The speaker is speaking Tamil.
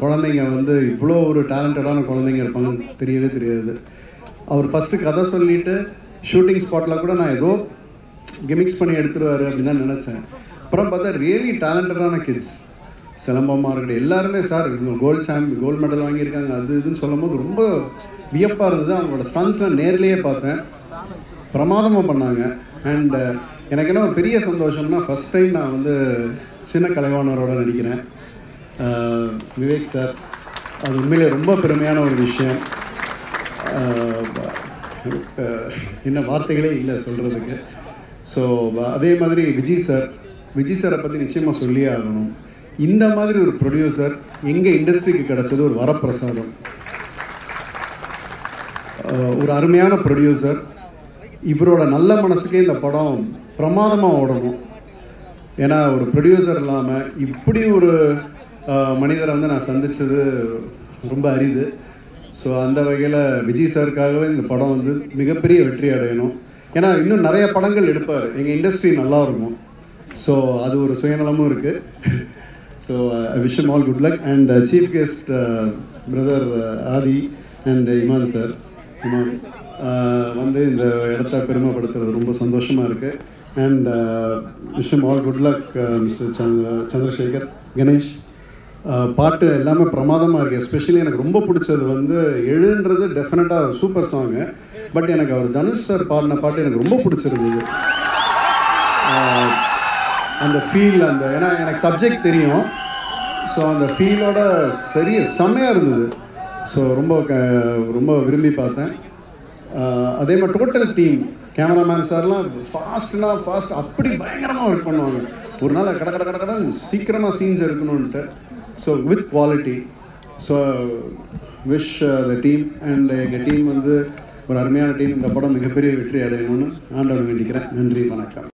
குழந்தைங்க வந்து இவ்வளோ ஒரு டேலண்டடான குழந்தைங்க இருப்பாங்கன்னு தெரியவே தெரியாது. அவர் ஃபஸ்ட்டு கதை சொல்லிவிட்டு ஷூட்டிங் ஸ்பாட்டில் கூட நான் ஏதோ கிமிக்ஸ் பண்ணி எடுத்துருவார் அப்படின்னு தான் நினச்சேன். அப்புறம் பார்த்தா ரியலி டேலண்டடான கிட்ஸ். சிலம்பமாக இருக்கட்டும் எல்லாருமே சார் இவங்க கோல்டு மெடல் வாங்கியிருக்காங்க அது இதுன்னு சொல்லும் போது ரொம்ப வியப்பாக இருந்தது. அவங்களோட ஸ்டன்ஸ்லாம் நேர்லேயே பார்த்தேன், பிரமாதமாக பண்ணாங்க. அண்ட் எனக்கு என்ன ஒரு பெரிய சந்தோஷம்னா ஃபஸ்ட் டைம் நான் வந்து சின்ன கலைவாணரோட நடிக்கிறேன். விவேக் சார், அது உண்மையிலே ரொம்ப பெருமையான ஒரு விஷயம். என்ன வார்த்தைகளே இல்லை சொல்கிறதுக்கு. ஸோ அதே மாதிரி விஜய் சாரை பற்றி நிச்சயமாக சொல்லியே ஆகணும். இந்த மாதிரி ஒரு ப்ரொடியூசர் எங்கள் இண்டஸ்ட்ரிக்கு கிடச்சது ஒரு வரப்பிரசாதம். ஒரு அருமையான ப்ரொடியூசர். இவரோட நல்ல மனசுக்கே இந்த படம் பிரமாதமாக ஓடணும். ஏன்னா ஒரு ப்ரொடியூசர் இல்லாமல் இப்படி ஒரு மனிதரை வந்து நான் சந்தித்தது ரொம்ப அரிது. ஸோ அந்த வகையில் விஜய் சாருக்காகவே இந்த படம் வந்து மிகப்பெரிய வெற்றி அடையணும். ஏன்னா இன்னும் நிறைய படங்கள் எடுப்பார், எங்கள் இண்டஸ்ட்ரி நல்லா இருக்கும். ஸோ அது ஒரு சுயநலமும் இருக்குது. So I wish him all good luck. And chief guest brother Aadhi and Imman sir, Imman வந்து இந்த இடத்த பெருமைப்படுத்துறது ரொம்ப சந்தோஷமாக இருக்குது. And wish him all good luck mister Chandrasekhar, Ganesh. பாட்டு எல்லாமே பிரமாதமாக இருக்குது. எஸ்பெஷலி எனக்கு ரொம்ப பிடிச்சது வந்து எழுன்றது டெஃபினட்டாக சூப்பர் சாங்கு. பட் எனக்கு அவர் தனுஷ் சார் பாடின பாட்டு எனக்கு ரொம்ப பிடிச்சிருந்தது. அந்த ஃபீல், அந்த ஏன்னா எனக்கு சப்ஜெக்ட் தெரியும். ஸோ அந்த ஃபீலோட செம்மையாக இருந்தது. ஸோ ரொம்ப விரும்பி பார்த்தேன். அதே மாதிரி டோட்டல் டீம், கேமராமேன் சார்லாம் ஃபாஸ்ட் அப்படி பயங்கரமாக ஒர்க் பண்ணுவாங்க. ஒரு நாள் கடை சீக்கிரமாக சீன்ஸ் எடுக்கணுன்ட்டு. So with quality. So wish the team and எங்கள் டீம் வந்து ஒரு அருமையான டீம். இந்த படம் மிகப்பெரிய வெற்றி அடையணும்னு ஆண்டவன் வேண்டிக்கிறேன். நன்றி, வணக்கம்.